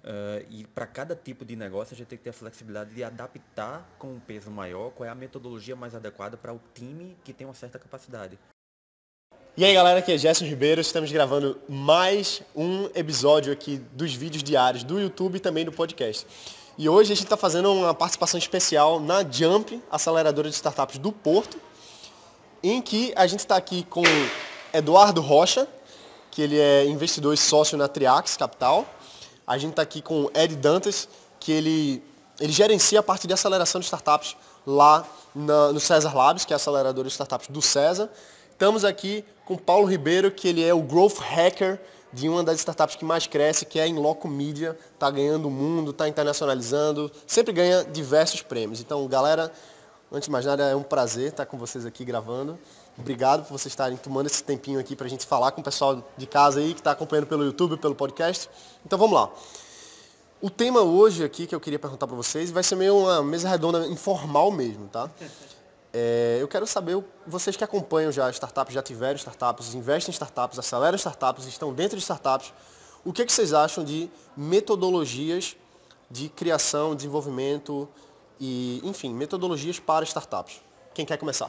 E para cada tipo de negócio a gente tem que ter a flexibilidade de adaptar com um peso maior qual é a metodologia mais adequada para o time que tem uma certa capacidade. E aí galera, aqui é Gerson Ribeiro, estamos gravando mais um episódio aqui dos vídeos diários do YouTube e também do podcast. E hoje a gente está fazendo uma participação especial na Jump, aceleradora de startups do Porto, em que a gente está aqui com Eduardo Rocha, que ele é investidor e sócio na Triax Capital. A gente está aqui com Ed Dantas, que ele gerencia a parte de aceleração de startups lá no César Labs, que é a aceleradora de startups do César. Estamos aqui com Paulo Ribeiro, que ele é o Growth Hacker de uma das startups que mais cresce, que é a Inloco Media. Está ganhando o mundo, está internacionalizando, sempre ganha diversos prêmios. Então, galera, antes de mais nada, é um prazer estar com vocês aqui gravando. Obrigado por vocês estarem tomando esse tempinho aqui para a gente falar com o pessoal de casa aí, que está acompanhando pelo YouTube, pelo podcast. Então, vamos lá. O tema hoje aqui que eu queria perguntar para vocês vai ser meio uma mesa redonda informal mesmo, tá? Eu quero saber, vocês que acompanham já startups, já tiveram startups, investem em startups, aceleram startups, estão dentro de startups, o que vocês acham de metodologias de criação, desenvolvimento e, enfim, metodologias para startups? Quem quer começar?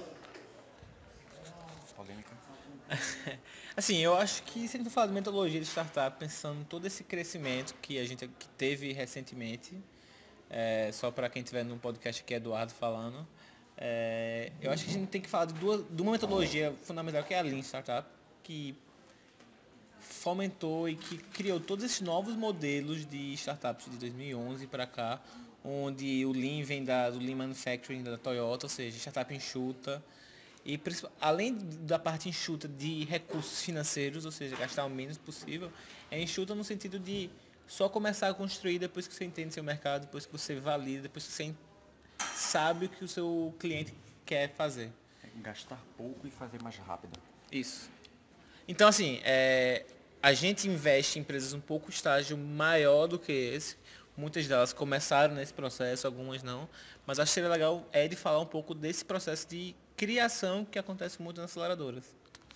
Polêmica. Assim, eu acho que se a gente for falar de metodologia de startup, pensando em todo esse crescimento que a gente teve recentemente, só para quem estiver no podcast aqui, Eduardo falando, eu acho que a gente tem que falar de uma metodologia fundamental que é a Lean Startup, que fomentou e que criou todos esses novos modelos de startups de 2011 para cá, onde o Lean vem do Lean Manufacturing da Toyota, ou seja, startup enxuta. E além da parte enxuta de recursos financeiros, ou seja, gastar o menos possível, é enxuta no sentido de só começar a construir depois que você entende seu mercado, depois que você valida, depois que você sabe o que o seu cliente quer fazer. Gastar pouco e fazer mais rápido. Isso. Então, assim, a gente investe em empresas um pouco estágio maior do que esse. Muitas delas começaram nesse processo, algumas não. Mas acho que seria legal de falar um pouco desse processo de criação que acontece muito nas aceleradoras.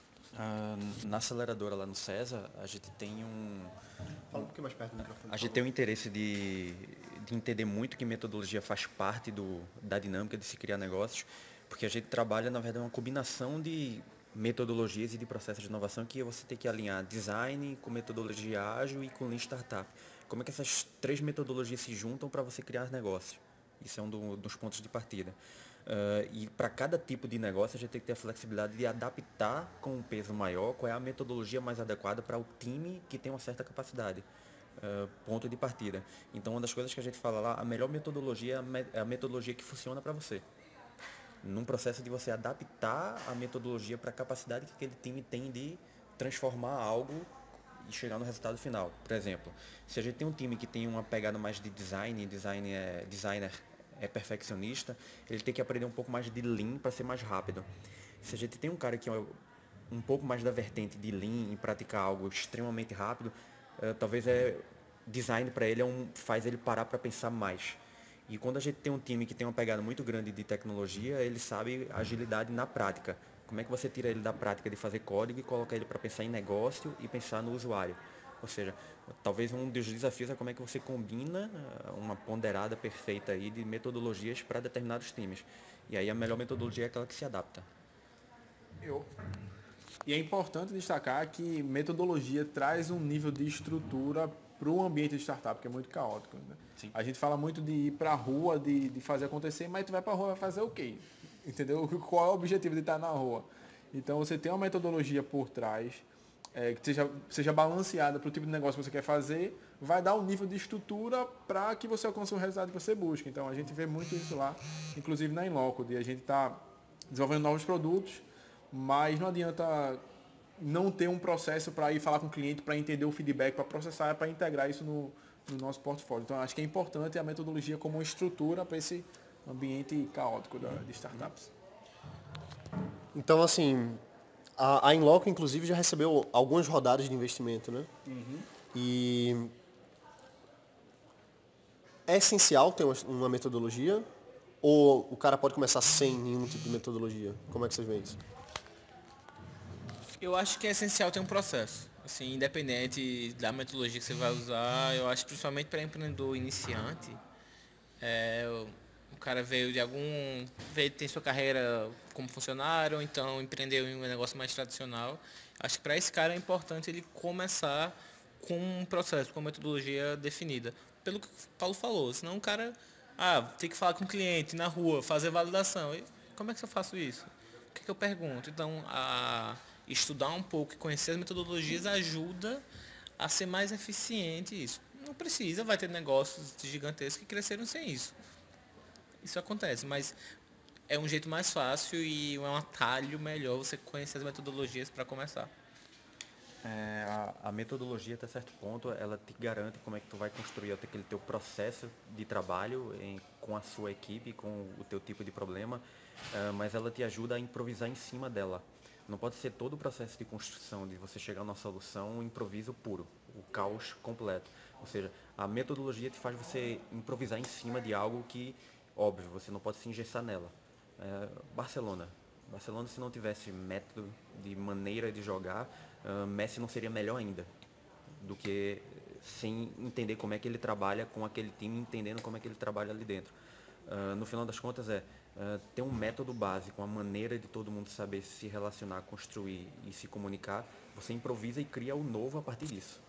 Na aceleradora lá no César, a gente tem Fala um pouquinho mais perto do microfone. A gente tem um interesse de entender muito que metodologia faz parte da dinâmica de se criar negócios, porque a gente trabalha, na verdade, uma combinação de metodologias e de processos de inovação que você tem que alinhar design com metodologia ágil e com Lean Startup. Como é que essas três metodologias se juntam para você criar negócio? Isso é um dos pontos de partida. E para cada tipo de negócio a gente tem que ter a flexibilidade de adaptar com um peso maior qual é a metodologia mais adequada para o time que tem uma certa capacidade. Ponto de partida. Então uma das coisas que a gente fala lá, a melhor metodologia é a metodologia que funciona para você. Num processo de você adaptar a metodologia para a capacidade que aquele time tem de transformar algo e chegar no resultado final. Por exemplo, se a gente tem um time que tem uma pegada mais de designer é perfeccionista, ele tem que aprender um pouco mais de Lean para ser mais rápido. Se a gente tem um cara que é um pouco mais da vertente de Lean e praticar algo extremamente rápido, talvez design para ele faz ele parar para pensar mais. E quando a gente tem um time que tem uma pegada muito grande de tecnologia, ele sabe agilidade na prática. Como é que você tira ele da prática de fazer código e coloca ele para pensar em negócio e pensar no usuário? Ou seja, talvez um dos desafios é como é que você combina uma ponderada perfeita aí de metodologias para determinados times. E aí a melhor metodologia é aquela que se adapta. E é importante destacar que metodologia traz um nível de estrutura para o ambiente de startup, que é muito caótico. Né? A gente fala muito de ir para a rua, de fazer acontecer, mas tu vai para a rua vai fazer o quê? Entendeu? Qual é o objetivo de estar na rua? Então você tem uma metodologia por trás, que seja balanceada para o tipo de negócio que você quer fazer, vai dar um nível de estrutura para que você alcance o resultado que você busca. Então a gente vê muito isso lá, inclusive na Inloco, de a gente está desenvolvendo novos produtos, mas não adianta não ter um processo para ir falar com o cliente, para entender o feedback, para processar, para integrar isso no nosso portfólio. Então, acho que é importante a metodologia como uma estrutura para esse ambiente caótico de startups. Então, assim, a Inloco, inclusive, já recebeu algumas rodadas de investimento, né? Uhum. E é essencial ter uma metodologia? Ou o cara pode começar sem nenhum tipo de metodologia? Como é que vocês veem isso? Eu acho que é essencial ter um processo. Assim, independente da metodologia que você vai usar, eu acho que principalmente para empreendedor iniciante, o cara tem sua carreira como funcionário, ou então empreendeu em um negócio mais tradicional. Acho que para esse cara é importante ele começar com um processo, com uma metodologia definida. Pelo que o Paulo falou, senão o cara tem que falar com o cliente na rua, fazer validação. E como é que eu faço isso? O que eu pergunto? Então, estudar um pouco e conhecer as metodologias ajuda a ser mais eficiente isso. Não precisa, vai ter negócios gigantescos que cresceram sem isso. Isso acontece, mas é um jeito mais fácil e é um atalho melhor você conhecer as metodologias para começar. A metodologia, até certo ponto, ela te garante como é que tu vai construir aquele teu processo de trabalho com a sua equipe, com o teu tipo de problema, mas ela te ajuda a improvisar em cima dela. Não pode ser todo o processo de construção, de você chegar numa solução, um improviso puro, o caos completo. Ou seja, a metodologia te faz você improvisar em cima de algo que, óbvio, você não pode se engessar nela. Barcelona, se não tivesse método de maneira de jogar, Messi não seria melhor ainda do que sem entender como é que ele trabalha com aquele time, entendendo como é que ele trabalha ali dentro. No final das contas ter um método básico, uma maneira de todo mundo saber se relacionar, construir e se comunicar. Você improvisa e cria o novo a partir disso.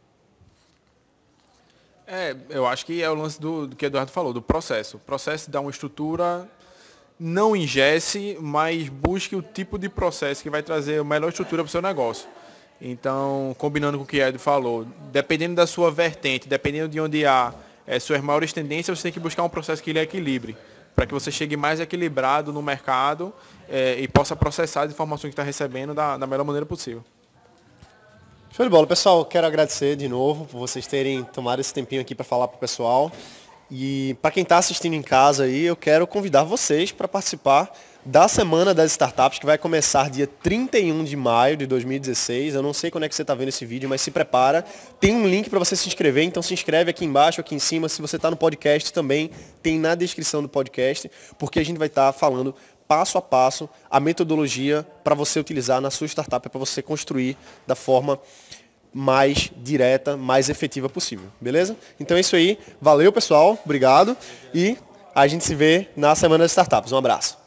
Eu acho que é o lance do que o Eduardo falou, do processo. O processo dá uma estrutura, não engesse, mas busque o tipo de processo que vai trazer a melhor estrutura para o seu negócio. Então, combinando com o que o Ed falou, dependendo da sua vertente, dependendo de onde há suas maiores tendências, você tem que buscar um processo que ele equilibre, para que você chegue mais equilibrado no mercado e possa processar as informações que está recebendo da melhor maneira possível. Show de bola, pessoal. Quero agradecer de novo por vocês terem tomado esse tempinho aqui para falar para o pessoal. E para quem está assistindo em casa aí, eu quero convidar vocês para participar da Semana das Startups, que vai começar dia 31 de maio de 2016. Eu não sei quando é que você está vendo esse vídeo, mas se prepara. Tem um link para você se inscrever, então se inscreve aqui embaixo, aqui em cima. Se você está no podcast também, tem na descrição do podcast, porque a gente vai estar falando passo a passo a metodologia para você utilizar na sua startup, para você construir da forma mais direta, mais efetiva possível. Beleza? Então é isso aí. Valeu, pessoal. Obrigado. E a gente se vê na Semana das Startups. Um abraço.